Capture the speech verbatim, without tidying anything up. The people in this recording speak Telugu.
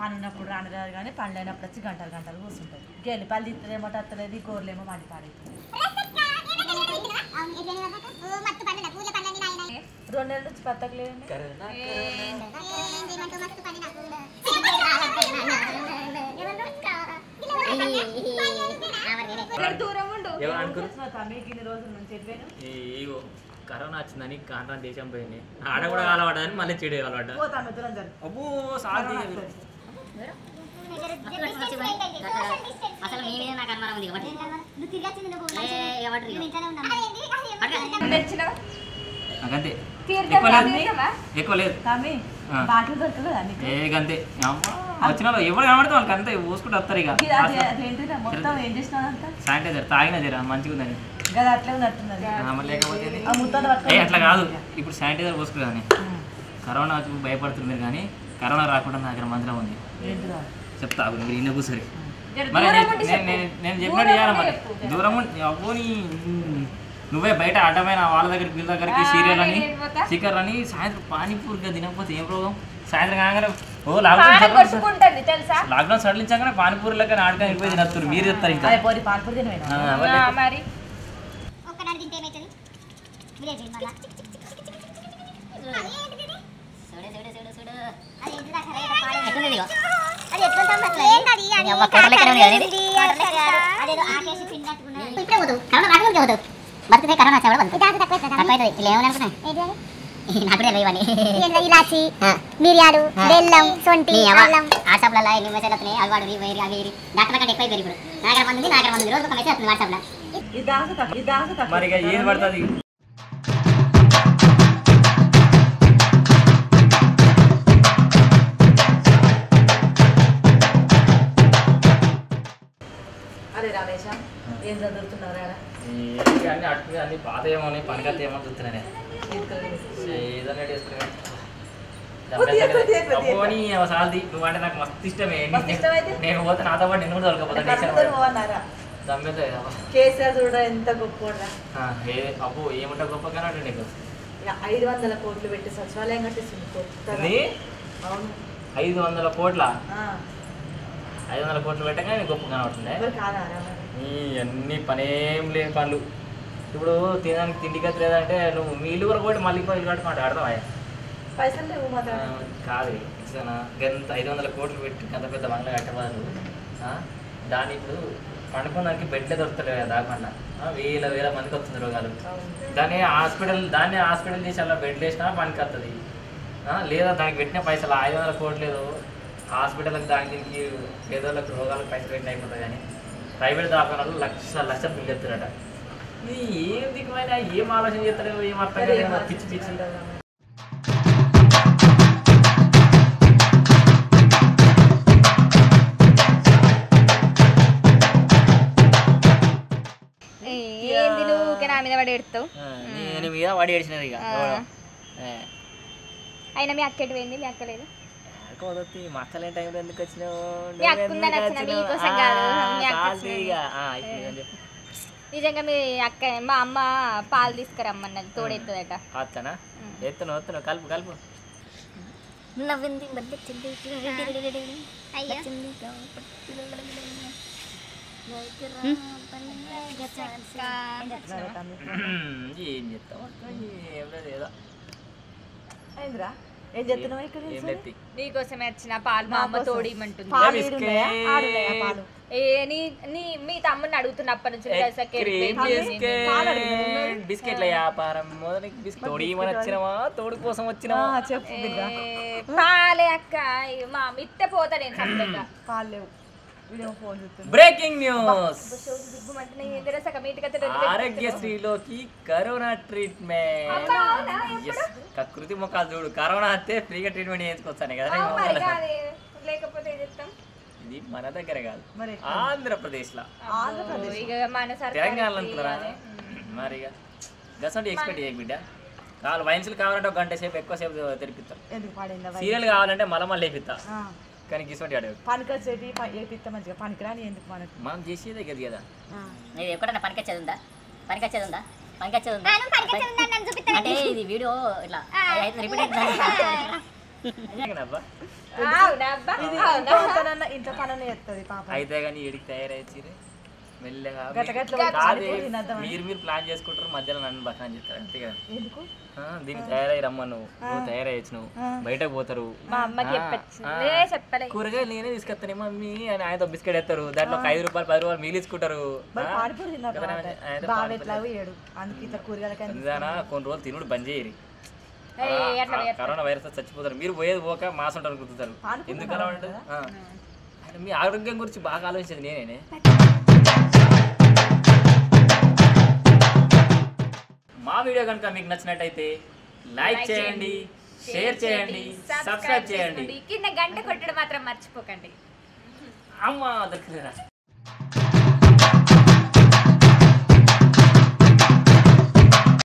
పని ఉన్నప్పుడు రాని రాదు కానీ పని లేనప్పుడు వచ్చి గంటలు గంటలు కూర్చుంటుంది గెలి పళ్ళు ఇత్తలేమో తత్తలేదు కూరలేమో మండి పాడైతుంది రెండు నెలల నుంచి పత్తకలేదు కరోనా వచ్చిందని కాంట్రా దేశం పోయింది ఆడ కూడా కాలపడ్డదని మళ్ళీ చెడు కాలపడ్డా అబ్బో సాధ్య అంతే ఎక్కువ లేదు అంతే వచ్చిన వాళ్ళు ఎవరు కనబడితే వాళ్ళకి అంతే పోసుకుంటూ వస్తారు ఇక శానిటైజర్ తాగిన జరా మంచిగా ఉందని లేకపోతే అట్లా కాదు ఇప్పుడు శానిటైజర్ పోసుకుంటాను కరోనా వచ్చి భయపడుతుంది మీరు కానీ కరోనా రాకుండా నా దగ్గర మంచిగా ఉంది చెప్తా మీరు ఇన్న కూర్చొని మరి నేను చెప్పినట్టు చేయాలి మరి దూరం అవ్వని నువ్వే బయట అడ్డమైన వాళ్ళ దగ్గరికి వీళ్ళ దగ్గరికి సీరియల్ అని చికెన్ అని సాయంత్రం పానీపూరిగా తినకపోతే ఏం రోగం సాయంత్రం కాగానే ఓ లాక్డౌన్ లాక్డౌన్ సడలించాగానే పానీపూరి లెక్క నాటకం వెళ్ళిపోయి తినస్తారు మీరు చెప్తారు ఇంకా బతికితే కరోనా వచ్చా ఇలాచి మిరియాలు బెల్లం సొంటి వాట్సాప్లలో ఎన్ని మెసేజ్ వస్తున్నాయి అలవాడు వేరి అవి డాక్టర్ కంటే ఎక్కువ ఇప్పుడు నా దగ్గర మంది నా దగ్గర మంది రోజు ఒక మెసేజ్ వస్తుంది వాట్సాప్లో అరే రమేష్ ఏం చదువుతున్నారా అన్ని అటు అన్ని పాత ఏమో పనికత్త ఏమో చూస్తున్నానే సాల్ది నువ్వు అంటే నాకు మస్తు ఇష్టమే నేను పోతే నాతో పాటు నిన్ను కూడా దొరకపోతా అబ్బో ఏమంటా గొప్ప కానీ నీకు ఐదు వందల కోట్లు పెట్టి సచివాలయం కట్టిస్తుంది ఐదు వందల కోట్ల ఐదు వందల కోట్లు పెట్టగానే గొప్ప కనబడుతుంది అన్ని పనేం లేని పనులు ఇప్పుడు తినడానికి తిండి గతి లేదంటే నువ్వు మీ ఇల్లు కూడా కూడా మళ్ళీ ఇల్లు కట్టుకుంటే అర్థమా పైసలు లేవు కాదు గంత ఐదు వందల కోట్లు పెట్టి గంత పెద్ద బంగ్లా కట్టవాళ్ళు దాన్ని ఇప్పుడు పండుకోవడానికి బెడ్లే దొరుకుతలేవు కదా దాకుండా వేల వేల మందికి వస్తుంది రోగాలు దాన్ని హాస్పిటల్ దాన్ని హాస్పిటల్ చేసి అలా బెడ్ వేసినా పనికి వస్తుంది లేదా దానికి పెట్టిన పైసలు ఐదు వందల కోట్లు లేదు హాస్పిటల్కి దానికి దీనికి పేదోళ్ళకి రోగాలకు పైసలు పెట్టిన అయిపోతుంది కానీ ప్రైవేట్ దవాఖానాలు లక్ష లక్షలు బిల్లు చెప్తారట ఇది ఏం దిక్కుమైనా ఏం ఆలోచన చేస్తారో ఏం అర్థం కాదు పిచ్చి పిచ్చి మీద పడి ఎడతావు నేను మీద పడి ఏడ్చినది ఇక అయినా మీ అక్క ఎటు పోయింది మీ అక్క లేదు మా అక్కలే టైంలో ఎందుకు వచ్చినావు నిజంగా మీ అక్క మా అమ్మ పాలు తీసుకురమ్మన్నది తోడెత్తదట అత్తనా ఎత్తును వస్తున్నా కలుపు కలుపు నవ్వింది ఏం చెప్తావు ఏం లేదు ఏదో అయిందిరా ఏం చెప్తున్నావు ఇక్కడ నీకోసమే వచ్చిన పాలు మా అమ్మ తోడిమంటుంది మీ తమ్ముడిని అడుగుతున్నప్పటి నుంచి బిస్కెట్ల వ్యాపారం తోడిమని వచ్చినవా తోడు కోసం వచ్చినవా పాలే అక్క మా మిత్తే పోతా నేను సంతగా పాలు లేవు బ్రేకింగ్ న్యూస్ ఆరోగ్యశ్రీలోకి కరోనా ట్రీట్మెంట్ కృతి ముఖాలు చూడు కరోనా వస్తే ఫ్రీగా ట్రీట్మెంట్ చేయించుకొచ్చాను కదా ఇది మన దగ్గర కాదు ఆంధ్రప్రదేశ్ లో తెలంగాణలో అనుకున్నారా మరి గసంటే ఎక్స్పెక్ట్ చేయకు బిడ్డ కావాలి వైన్స్లు కావాలంటే ఒక గంట సేపు ఎక్కువ సేపు తెరిపిస్తాం సీరియల్ కావాలంటే మళ్ళీ మళ్ళీ వేపిస్తా కానీ గిసోటి అడగదు పనికొచ్చేది ఏపిస్తా మంచిగా పనికిరాని ఎందుకు మనకు మనం చేసేదే కదా కదా నేను ఎక్కడన్నా పనికొచ్చేది ఉందా పనికొచ్చేది ఉందా పనికొచ్చేది ఉందా అంటే ఇది వీడియో ఇట్లా రిపీట్ అబ్బా ఇది ఇంట్లో పనన్నా- ఇంట్లో పనన్నా చేస్తుంది పాప. అయితే కానీ ఈడికి తయారయ్యి మెల్లగా గట్ల గట్ల కాదు, పానీపూరి తినేద్దామని. మీరు మీరు ప్లాన్ చేసుకుంటారు మధ్యలో నన్ను బకాన్ చేస్తారు అంతే కదా. ఎందుకు ఆ, దీనికి తయారై రమ్మను నువ్వు నువ్వు తయారయ్యచ్చు నువ్వు బయటకు పోతారు. మా అమ్మకి ఆ, చెప్పలే ఆ, చెప్పలే కూరగాయలు నేనే తీసుకొస్తాను మమ్మీ అని ఆయనతో బిస్కెట్ వేస్తారు, దాంట్లో ఒక ఐదు రూపాయలు పది రూపాయలు మిగిలించుకుంటారు. మరి పానీపూరి తిన్నారు కదా, బాగా. ఆయన బాగా పానీపూరి. ఎట్లా ఏడు అందుకు ఇట్లా కూరగాయలకి నిజానా కొన్ని రోజులు తినుడు బంద్ చేయరు. ఏయ్, అట్లా ఆ, కరోనా వైరస్ చచ్చిపోతారు. మీరు పోయేది పోక మాసం ఉంటారు గుర్తుతారు. పానీపూరి ఎందుకు అలా ఉంటుంది? ఆ. ఆయన మీ ఆరోగ్యం గురించి బాగా ఆలోచించేది నేనే. మా వీడియో కనుక మీకు నచ్చినట్టయితే లైక్ చేయండి, షేర్ చేయండి, సబ్స్క్రైబ్ చేయండి. కింద గంట కొట్టడం మాత్రం మర్చిపోకండి. అమ్మ దొరికిరా.